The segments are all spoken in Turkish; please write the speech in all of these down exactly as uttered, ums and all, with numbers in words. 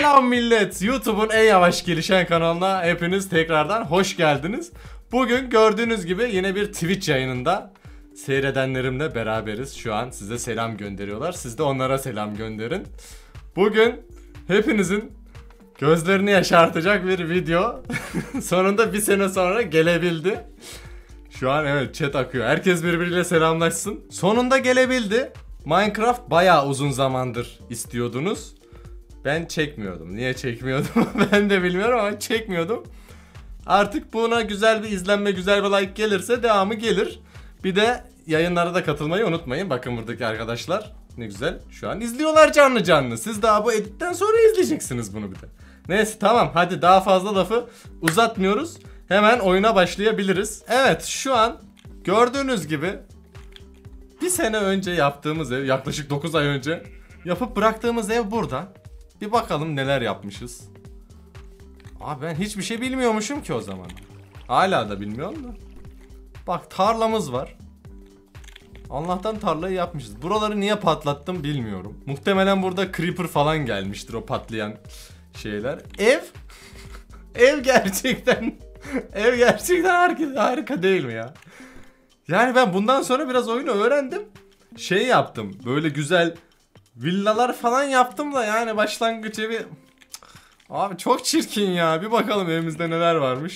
Selam millet. YouTube'un en yavaş gelişen kanalına hepiniz tekrardan hoş geldiniz. Bugün gördüğünüz gibi yine bir Twitch yayınında seyredenlerimle beraberiz. Şu an size selam gönderiyorlar. Siz de onlara selam gönderin. Bugün hepinizin gözlerini yaşartacak bir video. Sonunda bir sene sonra gelebildi. Şu an evet chat akıyor. Herkes birbiriyle selamlaşsın. Sonunda gelebildi. Minecraft bayağı uzun zamandır istiyordunuz. Ben çekmiyordum. Niye çekmiyordum ben de bilmiyorum ama çekmiyordum. Artık buna güzel bir izlenme, güzel bir like gelirse devamı gelir. Bir de yayınlara da katılmayı unutmayın. Bakın buradaki arkadaşlar ne güzel şu an izliyorlar canlı canlı. Siz daha bu editten sonra izleyeceksiniz bunu bir de. Neyse tamam, hadi daha fazla lafı uzatmıyoruz. Hemen oyuna başlayabiliriz. Evet, şu an gördüğünüz gibi bir sene önce yaptığımız ev, yaklaşık dokuz ay önce yapıp bıraktığımız ev burada. Bir bakalım neler yapmışız. Abi ben hiçbir şey bilmiyormuşum ki o zaman. Hala da bilmiyorum da. Bak, tarlamız var. Allah'tan tarlayı yapmışız. Buraları niye patlattım bilmiyorum. Muhtemelen burada creeper falan gelmiştir, o patlayan şeyler. Ev Ev gerçekten Ev gerçekten harika, harika değil mi ya? Yani ben bundan sonra biraz oyunu öğrendim. Şey yaptım, böyle güzel villalar falan yaptım da yani başlangıç evi... Abi çok çirkin ya. Bir bakalım evimizde neler varmış.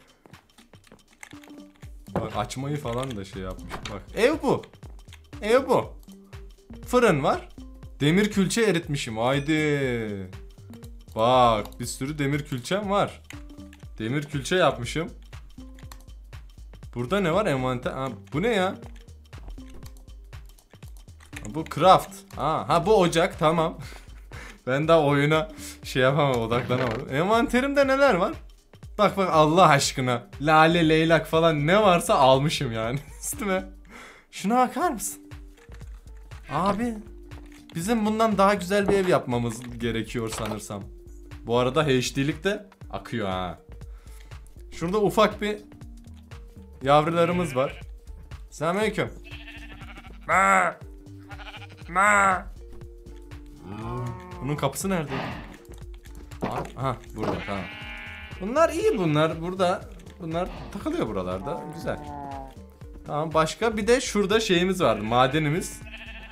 Bak, açmayı falan da şey yapmış. Bak, ev bu. Ev bu. Fırın var. Demir külçe eritmişim. Haydi. Bak, bir sürü demir külçem var. Demir külçe yapmışım. Burada ne var? Envanter. Ha, bu ne ya? Ha, bu craft. Ha, ha bu ocak, tamam. Ben daha oyuna şey yapamam, odaklanamadım. Envanterimde neler var? Bak bak, Allah aşkına. Lale, leylak falan ne varsa almışım yani üstüme. Şuna bakar mısın? Abi bizim bundan daha güzel bir ev yapmamız gerekiyor sanırsam. Bu arada H D'lik de akıyor ha. Şurada ufak bir yavrularımız var. Selamünaleyküm. Ma. Ma. Bunun kapısı nerede? Aha, burada, tamam. Bunlar iyi, bunlar burada. Bunlar takılıyor buralarda. Güzel. Tamam, başka bir de şurada şeyimiz vardı, madenimiz.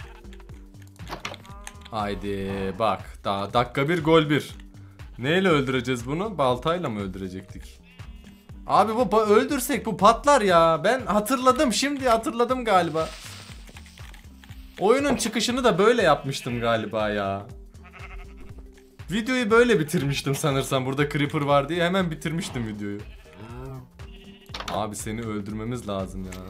Haydi bak, daha dakika bir gol bir. Neyle öldüreceğiz bunu? Baltayla mı öldürecektik? Abi bu öldürsek bu patlar ya. Ben hatırladım, şimdi hatırladım galiba. Oyunun çıkışını da böyle yapmıştım galiba ya. Videoyu böyle bitirmiştim sanırsam. Burada creeper var diye hemen bitirmiştim videoyu. Abi seni öldürmemiz lazım ya.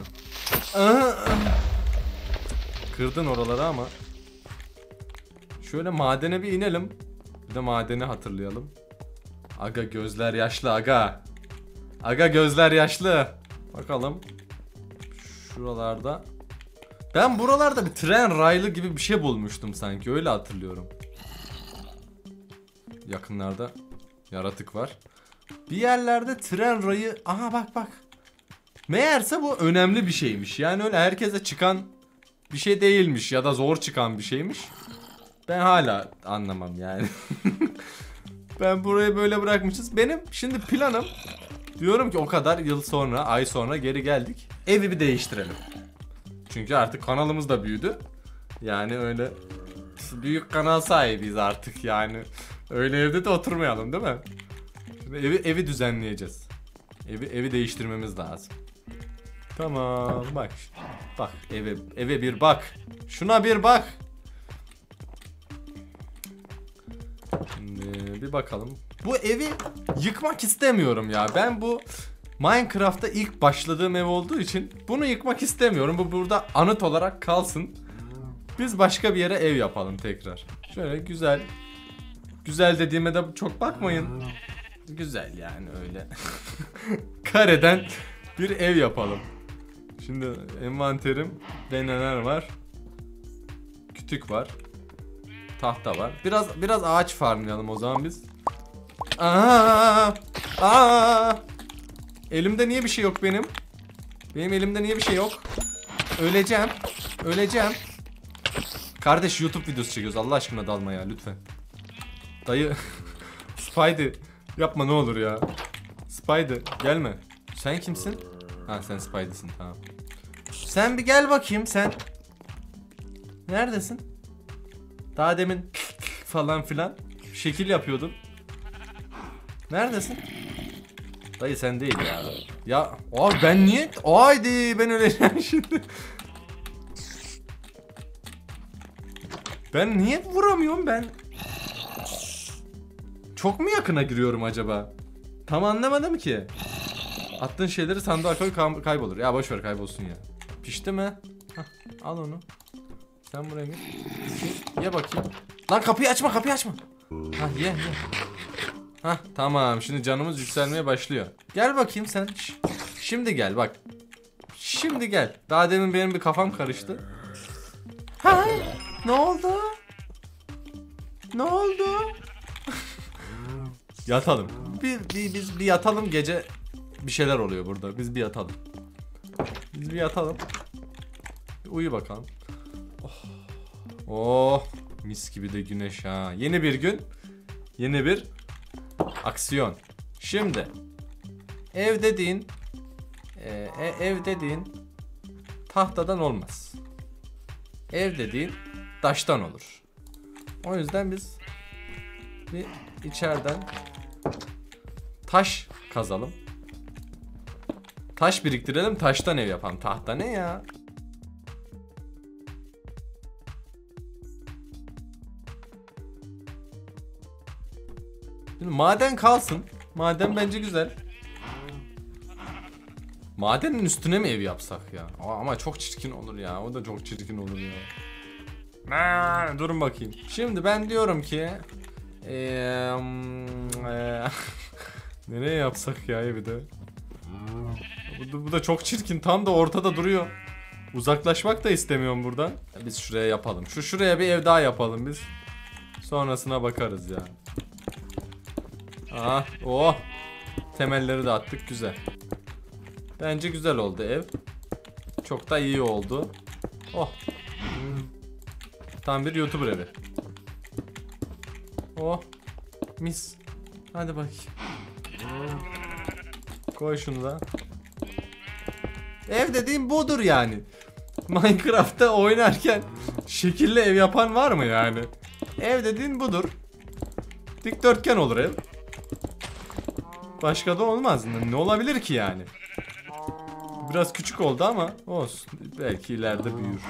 Kırdın oraları ama. Şöyle madene bir inelim. Bir de madeni hatırlayalım. Aga gözler yaşlı aga. Aga gözler yaşlı. Bakalım. Şuralarda. Ben buralarda bir tren raylı gibi bir şey bulmuştum sanki. Öyle hatırlıyorum. Yakınlarda yaratık var. Bir yerlerde tren rayı... Aha bak bak. Meğerse bu önemli bir şeymiş. Yani öyle herkese çıkan bir şey değilmiş. Ya da zor çıkan bir şeymiş. Ben hala anlamam yani. Ben burayı böyle bırakmışız. Benim şimdi planım... Diyorum ki o kadar yıl sonra, ay sonra geri geldik. Evi bir değiştirelim. Çünkü artık kanalımız da büyüdü. Yani öyle büyük kanal sahibiyiz artık yani. Öyle evde de oturmayalım değil mi? Şimdi evi evi düzenleyeceğiz. Evi evi değiştirmemiz lazım. Tamam, bak. Bak eve eve bir bak. Şuna bir bak. Şimdi bir bakalım. Bu evi yıkmak istemiyorum ya. Ben bu Minecraft'ta ilk başladığım ev olduğu için bunu yıkmak istemiyorum. Bu burada anıt olarak kalsın. Biz başka bir yere ev yapalım tekrar. Şöyle güzel. Güzel dediğime de çok bakmayın. Güzel yani öyle. Kareden bir ev yapalım. Şimdi envanterim ve neler var? Kütük var. Tahta var. Biraz biraz ağaç farmlayalım o zaman biz. Aa! Aa! Elimde niye bir şey yok benim? Benim elimde niye bir şey yok? Öleceğim. Öleceğim. Kardeş YouTube videosu çekiyoruz. Allah aşkına dalma ya lütfen. Dayı Spidey. Yapma ne olur ya. Spidey gelme. Sen kimsin? Ha sen Spidey'sin tamam. Sen bir gel bakayım sen. Neredesin? Daha demin falan filan şekil yapıyordun. Neredesin? Dayı sen değil ya. Ya abi ben niye? Haydi ben öleceğim şimdi. Ben niye vuramıyorum ben? Çok mu yakına giriyorum acaba? Tam anlamadım ki. Attığın şeyleri sandığa koy kaybolur. Ya boş ver kaybolsun ya. Pişti mi? Hah, al onu. Sen buraya git. Ye bakayım. Lan kapıyı açma kapıyı açma. Hah ye ye. Hah tamam şimdi canımız yükselmeye başlıyor. Gel bakayım sen. Ş şimdi gel bak. Şimdi gel. Daha demin benim bir kafam karıştı. Ha? Ne oldu? Ne oldu? Yatalım. Bir, bir biz bir yatalım gece bir şeyler oluyor burada. Biz bir yatalım. Biz bir yatalım. Bir uyu bakalım. Oh. Oh, mis gibi de güneş ha. Yeni bir gün, yeni bir aksiyon. Şimdi ev dediğin e, ev dediğin tahtadan olmaz. Ev dediğin taştan olur. O yüzden biz bir içeriden taş kazalım. Taş biriktirelim, taştan ev yapalım. Tahta ne ya? Şimdi maden kalsın. Maden bence güzel. Madenin üstüne mi ev yapsak ya? Ama çok çirkin olur ya. O da çok çirkin olur ya. Aa, durun bakayım. Şimdi ben diyorum ki ee, ee, nereye yapsak ya evi de? Bu, bu da çok çirkin. Tam da ortada duruyor. Uzaklaşmak da istemiyorum buradan. Biz şuraya yapalım. Şu şuraya bir ev daha yapalım biz. Sonrasına bakarız ya. Ah, oh. Temelleri de attık güzel. Bence güzel oldu ev. Çok da iyi oldu. Oh. Tam bir YouTuber evi. Oh. Mis. Hadi bakayım. Koy şunu da. Ev dediğim budur yani. Minecraft'ta oynarken şekilli ev yapan var mı yani? Ev dediğin budur. Dikdörtgen olur ev. Başka da olmaz. Ne olabilir ki yani? Biraz küçük oldu ama olsun. Belki ileride büyür.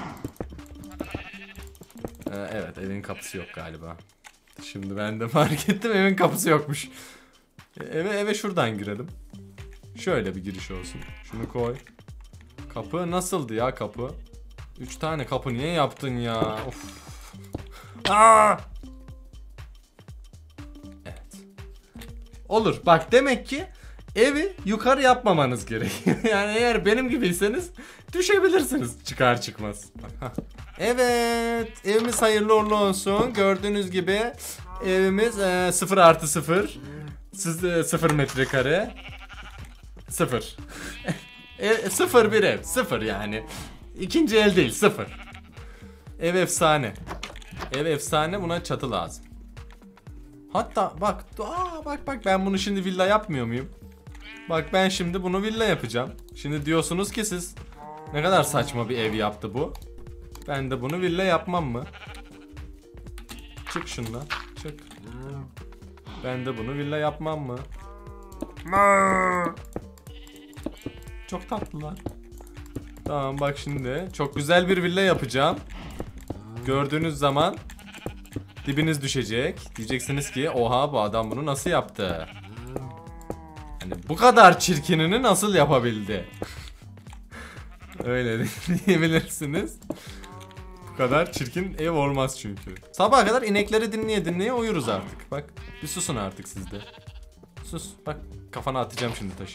Ee, evet evin kapısı yok galiba. Şimdi ben de fark ettim evin kapısı yokmuş. Eve eve şuradan girelim. Şöyle bir giriş olsun. Şunu koy. Kapı nasıldı ya kapı? Üç tane kapı niye yaptın ya? Of. Aa! Evet. Olur. Bak demek ki evi yukarı yapmamanız gerekiyor. Yani eğer benim gibiyseniz düşebilirsiniz çıkar çıkmaz. Evet. Evimiz hayırlı uğurlu olsun. Gördüğünüz gibi evimiz e, sıfır artı sıfır. Siz e, sıfır metrekare. Sıfır. e, sıfır bir ev. Sıfır yani. İkinci el değil. Sıfır. Ev efsane. Ev efsane. Buna çatı lazım. Hatta bak. Aa, bak bak ben bunu şimdi villa yapmıyor muyum? Bak ben şimdi bunu villa yapacağım. Şimdi diyorsunuz ki siz ne kadar saçma bir ev yaptı bu. Ben de bunu villa yapmam mı? Çık şundan. Çık. Ben de bunu villa yapmam mı? Çok tatlılar. Tamam bak şimdi çok güzel bir villa yapacağım. Gördüğünüz zaman dibiniz düşecek. Diyeceksiniz ki oha bu adam bunu nasıl yaptı? Hani bu kadar çirkinini nasıl yapabildi? Öyle diyebilirsiniz. Bu kadar çirkin ev olmaz çünkü. Sabaha kadar inekleri dinleye dinleye uyuruz artık. Bak bir susun artık siz de. Sus bak kafana atacağım şimdi taşı.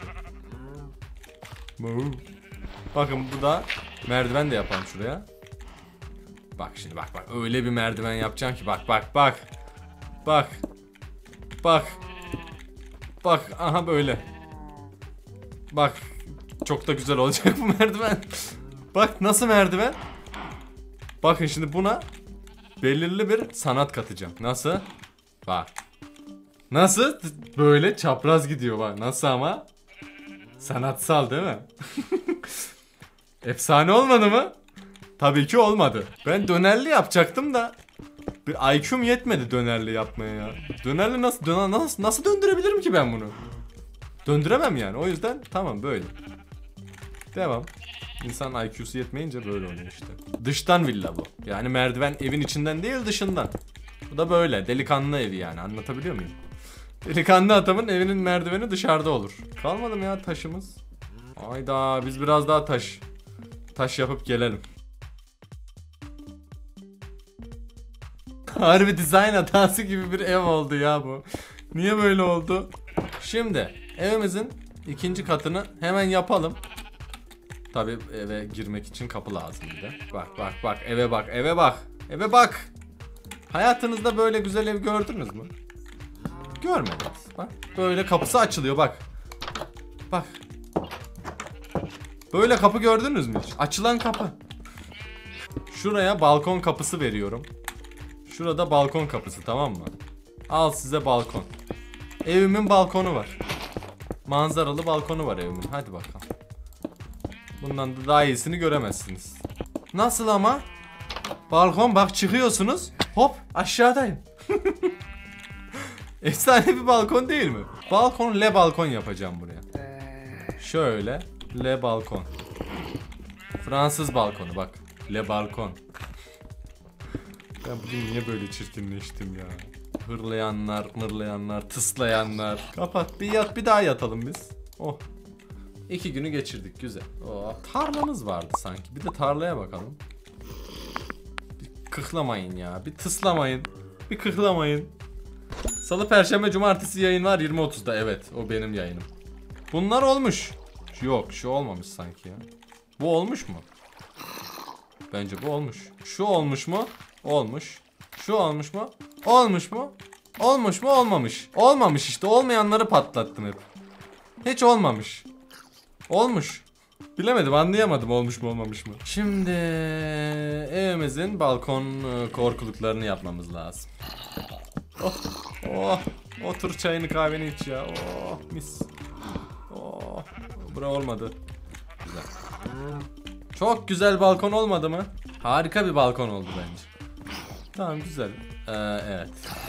Bakın bu da merdiven de yapalım şuraya. Bak şimdi bak bak öyle bir merdiven yapacağım ki bak bak bak. Bak. Bak. Bak aha böyle. Bak çok da güzel olacak bu merdiven. Bak nasıl merdiven? Bakın şimdi buna belirli bir sanat katacağım. Nasıl? Bak. Nasıl? Böyle çapraz gidiyor bak. Nasıl ama? Sanatsal değil mi? Efsane olmadı mı? Tabii ki olmadı. Ben dönerli yapacaktım da bir I Q'm yetmedi dönerli yapmaya ya. Dönerli nasıl döner nasıl nasıl döndürebilirim ki ben bunu? Döndüremem yani. O yüzden tamam böyle. Devam. İnsan I Q'su yetmeyince böyle oluyor işte. Dıştan villa bu. Yani merdiven evin içinden değil dışından. Bu da böyle. Delikanlı evi yani. Anlatabiliyor muyum? Delikanlı adamın evinin merdiveni dışarıda olur. Kalmadı mı ya taşımız? Hayda biz biraz daha taş. Taş yapıp gelelim. Harbi dizayn hatası gibi bir ev oldu ya bu. Niye böyle oldu? Şimdi evimizin ikinci katını hemen yapalım. Tabii eve girmek için kapı lazım bir de. Bak bak bak eve bak eve bak. Eve bak. Hayatınızda böyle güzel ev gördünüz mü? Görmediniz. Bak böyle kapısı açılıyor bak. Bak. Böyle kapı gördünüz mü hiç? Açılan kapı. Şuraya balkon kapısı veriyorum. Şurada balkon kapısı, tamam mı? Al size balkon. Evimin balkonu var. Manzaralı balkonu var evimin. Hadi bakalım. Bundan da daha iyisini göremezsiniz. Nasıl ama? Balkon bak çıkıyorsunuz. Hop aşağıdayım. Efsane bir balkon değil mi? Balkon le balkon yapacağım buraya. Şöyle le balkon. Fransız balkonu bak. Le balkon. Ben bugün niye böyle çirkinleştim ya? Hırlayanlar, mırlayanlar, tıslayanlar. Kapat bir yat bir daha yatalım biz. Oh. İki günü geçirdik güzel. Oh. Tarlamız vardı sanki. Bir de tarlaya bakalım. Bir kıklamayın ya. Bir tıslamayın. Bir kıklamayın. Salı, Perşembe, Cumartesi yayın var yirmi otuzda. Evet o benim yayınım. Bunlar olmuş. Yok şu olmamış sanki ya. Bu olmuş mu? Bence bu olmuş. Şu olmuş mu? Olmuş. Şu olmuş mu? Olmuş mu? Olmuş mu? Olmamış. Olmamış işte. Olmayanları patlattım hep. Hiç olmamış. Olmuş. Bilemedim, anlayamadım olmuş mu olmamış mı. Şimdi evimizin balkon korkuluklarını yapmamız lazım. Oh, oh, otur çayını kahveni iç ya. Oh, mis. Oh, bura olmadı. Güzel. Çok güzel balkon olmadı mı? Harika bir balkon oldu bence. Tamam güzel. Ee, evet.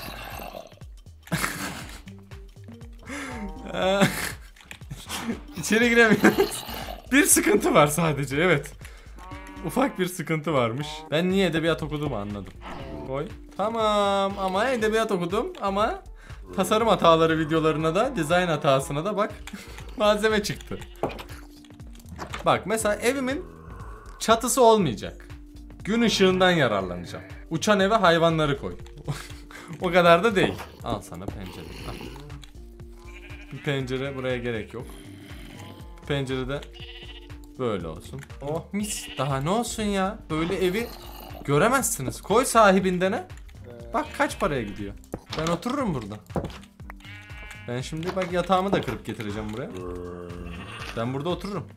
İçeri giremiyoruz. Bir sıkıntı var sadece, evet. Ufak bir sıkıntı varmış. Ben niye edebiyat okuduğumu anladım. Koy. Tamam ama edebiyat okudum ama tasarım hataları videolarına da, dizayn hatasına da bak malzeme çıktı. Bak mesela evimin çatısı olmayacak. Gün ışığından yararlanacağım. Uçan eve hayvanları koy. O kadar da değil. Al sana pencere. Al. Bir pencere buraya gerek yok. Bir pencere de böyle olsun. Oh mis. Daha ne olsun ya? Böyle evi göremezsiniz. Koy sahibinden ha. Bak kaç paraya gidiyor. Ben otururum burada. Ben şimdi bak yatağımı da kırıp getireceğim buraya. Ben burada otururum.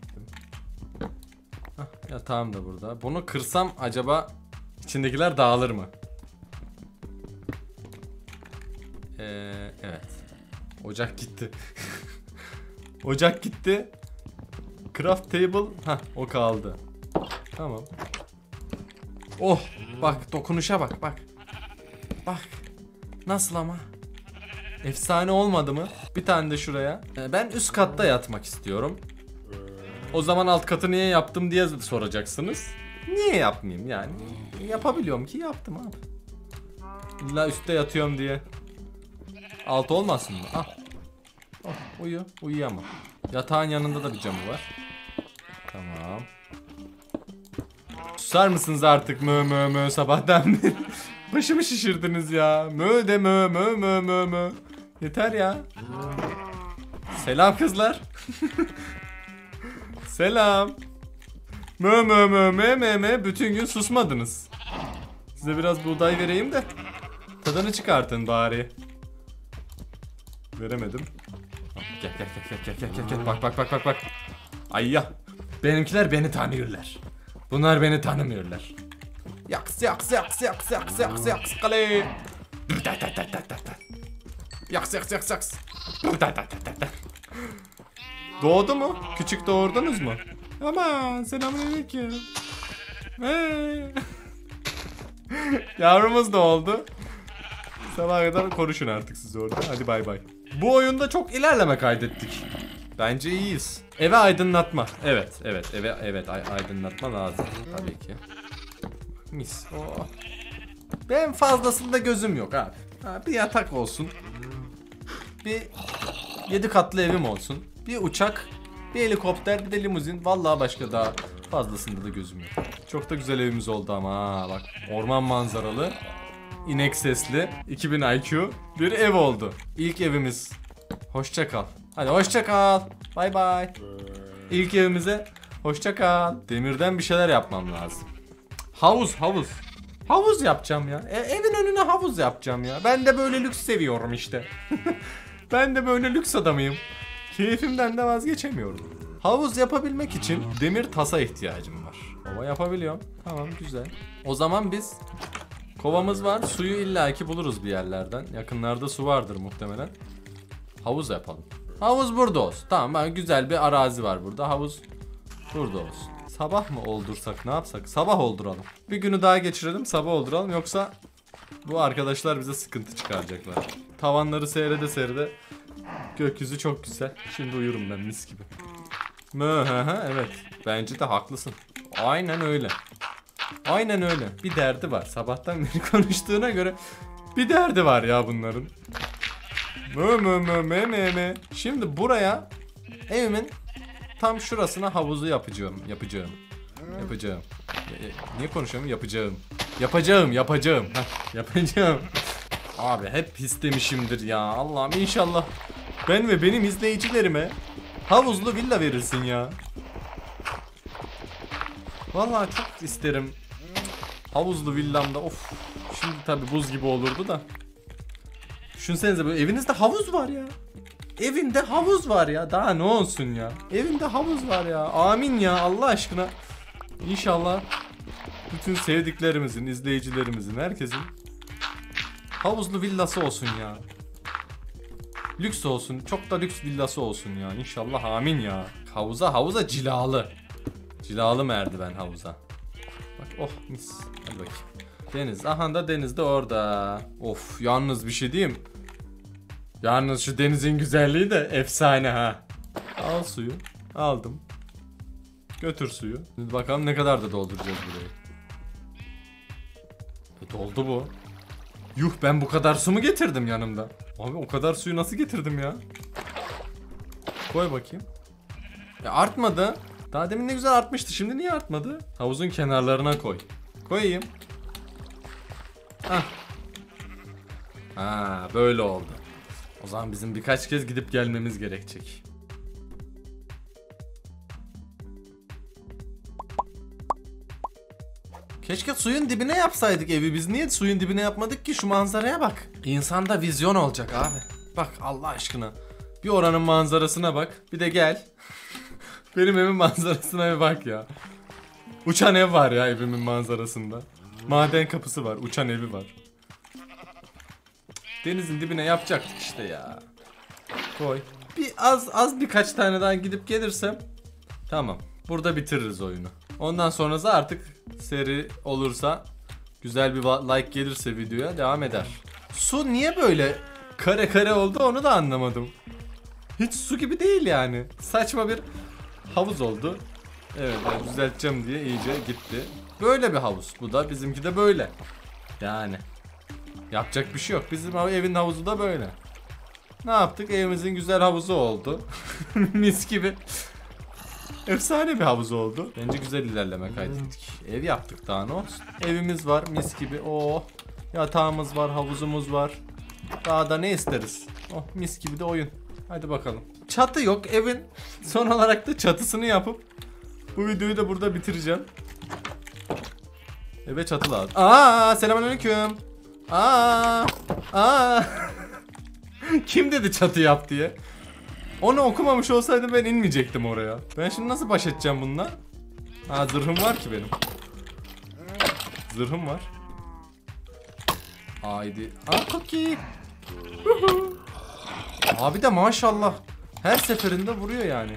Hah, yatağım da burada. Bunu kırsam acaba içindekiler dağılır mı? Ee, evet. Ocak gitti. Ocak gitti. Craft table, ha o kaldı. Tamam. Oh, bak dokunuşa bak, bak. Bak. Nasıl ama? Efsane olmadı mı? Bir tane de şuraya. Ee, ben üst katta yatmak istiyorum. O zaman alt katı niye yaptım diye soracaksınız. Niye yapmayayım yani? Yapabiliyorum ki yaptım abi. İlla üstte yatıyorum diye. Alt olmasın mı? Ah. Oh, uyu. Uyuyamam. Yatağın yanında da bir camı var. Tamam. Susar mısınız artık mö mö mö sabahtan beri? Başımı şişirdiniz ya. Mö de mö mö mö mö mö. Yeter ya. Selam kızlar. Selam. Mö mö mö mö mö mö. Bütün gün susmadınız. Size biraz buğday vereyim de tadını çıkartın bari. Veremedim. Gel gel gel gel gel gel gel. Bak bak bak bak bak. Ay ya. Benimkiler beni tanıyorlar. Bunlar beni tanımıyorlar. Yaks yaks yaks yaks yaks yaks yaks kale. Yaks yaks yaks yaks. Doğdu mu? Küçük doğurdunuz mu? Aman selamünaleyküm. Hey. Yavrumuz da oldu. Sabaha kadar konuşun artık siz orada. Hadi bay bay. Bu oyunda çok ilerleme kaydettik. Bence iyiyiz. Eve aydınlatma. Evet, evet, eve evet ay- aydınlatma lazım tabii ki. Mis. Oh. Ben fazlasında gözüm yok abi. Ha, bir yatak olsun. Bir yedi katlı evim olsun. Bir uçak, bir helikopter, bir de limuzin. Vallahi başka daha fazlasında da gözüm yok. Çok da güzel evimiz oldu ama ha, bak. Orman manzaralı, inek sesli, iki bin I Q bir ev oldu. İlk evimiz. Hoşça kal. Hadi hoşça kal. Bay bay. İlk evimize hoşça kal. Demirden bir şeyler yapmam lazım. Havuz, havuz. Havuz yapacağım ya. E, evin önüne havuz yapacağım ya. Ben de böyle lüks seviyorum işte. Ben de böyle lüks adamıyım. Keyfimden de vazgeçemiyorum. Havuz yapabilmek için demir tasa ihtiyacım var. Ama yapabiliyorum. Tamam, güzel. O zaman biz kovamız var. Suyu illaki buluruz bir yerlerden. Yakınlarda su vardır muhtemelen. Havuz yapalım. Havuz burada olsun. Tamam, ben güzel bir arazi var burada. Havuz burada olsun. Sabah mı oldursak, ne yapsak? Sabah olduralım. Bir günü daha geçirelim, sabah olduralım. Yoksa bu arkadaşlar bize sıkıntı çıkaracaklar. Tavanları seyrede seyrede. Gökyüzü çok güzel. Şimdi uyurum ben mis gibi. Mö, evet. Bence de haklısın. Aynen öyle. Aynen öyle. Bir derdi var. Sabahtan beri konuştuğuna göre bir derdi var ya bunların. Mö mö mö mö mö mö. Şimdi buraya evimin tam şurasına havuzu yapacağım. Yapacağım. Yapacağım. E, niye konuşuyorum? Yapacağım. Yapacağım, yapacağım. Heh, yapacağım. Abi hep istemişimdir ya. Allah'ım inşallah ben ve benim izleyicilerime havuzlu villa verirsin ya. Vallahi çok isterim. Havuzlu villamda of. Şimdi tabi buz gibi olurdu da. Düşünsenize böyle evinizde havuz var ya. Evinde havuz var ya. Daha ne olsun ya. Evinde havuz var ya. Amin ya Allah aşkına. İnşallah bütün sevdiklerimizin, izleyicilerimizin, herkesin havuzlu villası olsun ya. Lüks olsun. Çok da lüks villası olsun ya. İnşallah amin ya. Havuza havuza cilalı. Cilalı merdiven havuza. Bak oh mis. Hadi bakayım. Deniz. Aha da deniz de orada. Of yalnız bir şey diyeyim. Yalnız şu denizin güzelliği de efsane ha. Al suyu. Aldım. Götür suyu. Şimdi bakalım ne kadar da dolduracağız burayı. E, doldu bu. Yuh ben bu kadar su mu getirdim yanımda? Abi o kadar suyu nasıl getirdim ya? Koy bakayım. Ya artmadı. Daha demin ne güzel artmıştı. Şimdi niye artmadı? Havuzun kenarlarına koy. Koyayım. Hah. Ha böyle oldu. O zaman bizim birkaç kez gidip gelmemiz gerekecek. Keşke suyun dibine yapsaydık evi. Biz niye suyun dibine yapmadık ki? Şu manzaraya bak. İnsanda vizyon olacak abi. Bak Allah aşkına. Bir oranın manzarasına bak. Bir de gel. Benim evin manzarasına bir bak ya. Uçan ev var ya evimin manzarasında. Maden kapısı var. Uçan evi var. Denizin dibine yapacaktık işte ya. Koy. Bir az az birkaç tane daha gidip gelirsem tamam. Burada bitiririz oyunu. Ondan sonrası artık seri olursa, güzel bir like gelirse videoya devam eder. Su niye böyle kare kare oldu onu da anlamadım. Hiç su gibi değil yani. Saçma bir havuz oldu. Evet ben düzelteceğim diye iyice gitti. Böyle bir havuz. Bu da bizimki de böyle. Yani. Yapacak bir şey yok. Bizim evin havuzu da böyle. Ne yaptık? Evimizin güzel havuzu oldu. Mis gibi. Efsane bir havuz oldu. Bence güzel ilerleme kaydettik. Ev yaptık daha ne olsun. Evimiz var mis gibi. Oh. Yatağımız var, havuzumuz var. Daha da ne isteriz? Oh mis gibi de oyun. Hadi bakalım. Çatı yok evin. Son olarak da çatısını yapıp bu videoyu da burada bitireceğim. Eve çatı lazım. Aa, selamünaleyküm. Aa, aa. Kim dedi çatı yap diye? Onu okumamış olsaydım ben inmeyecektim oraya. Ben şimdi nasıl baş edeceğim bununla? Ha zırhım var ki benim. Zırhım var. Haydi. Aa cookie. Abi de maşallah her seferinde vuruyor yani.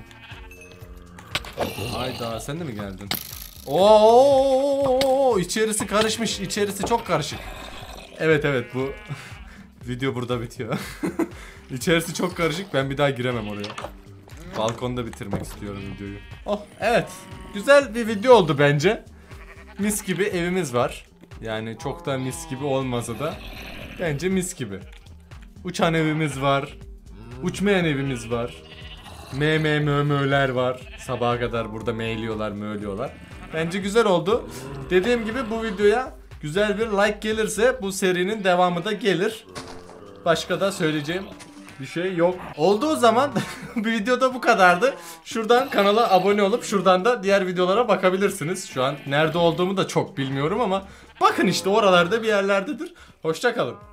Hayda, sen de mi geldin? Oo, içerisi karışmış. İçerisi çok karışık. Evet evet, bu video burada bitiyor. İçerisi çok karışık. Ben bir daha giremem oraya. Balkonda bitirmek istiyorum videoyu. Oh evet. Güzel bir video oldu bence. Mis gibi evimiz var. Yani çok da mis gibi olmasa da bence mis gibi. Uçan evimiz var. Uçmayan evimiz var. Me me mö mö'ler var. Sabaha kadar burada meyliyorlar, möğlüyorlar. Bence güzel oldu. Dediğim gibi bu videoya güzel bir like gelirse bu serinin devamı da gelir. Başka da söyleyeceğim bir şey yok. Olduğu zaman bir videoda bu kadardı. Şuradan kanala abone olup şuradan da diğer videolara bakabilirsiniz. Şu an nerede olduğumu da çok bilmiyorum ama bakın işte oralarda bir yerlerdedir. Hoşça kalın.